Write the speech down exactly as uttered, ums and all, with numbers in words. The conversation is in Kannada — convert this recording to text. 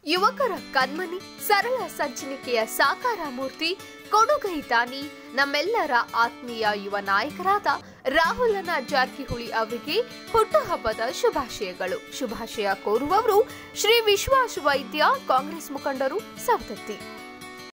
ಯುವಕರ ಕಣ್ಮನಿ, ಸರಳ ಸಜ್ಜನಿಕೆಯ ಸಾಕಾರ ಮೂರ್ತಿ, ಕೊಡುಗೈ ದಾನಿ, ನಮ್ಮೆಲ್ಲರ ಆತ್ಮೀಯ ಯುವ ನಾಯಕರಾದ ರಾಹುಲನ ಜಾರಕಿಹೊಳಿ ಅವರಿಗೆ ಹುಟ್ಟುಹಬ್ಬದ ಶುಭಾಶಯಗಳು. ಶುಭಾಶಯ ಕೋರುವವರು ಶ್ರೀ ವಿಶ್ವಾಸ್ ವೈದ್ಯ, ಕಾಂಗ್ರೆಸ್ ಮುಖಂಡರು, ಸವದತ್ತಿ.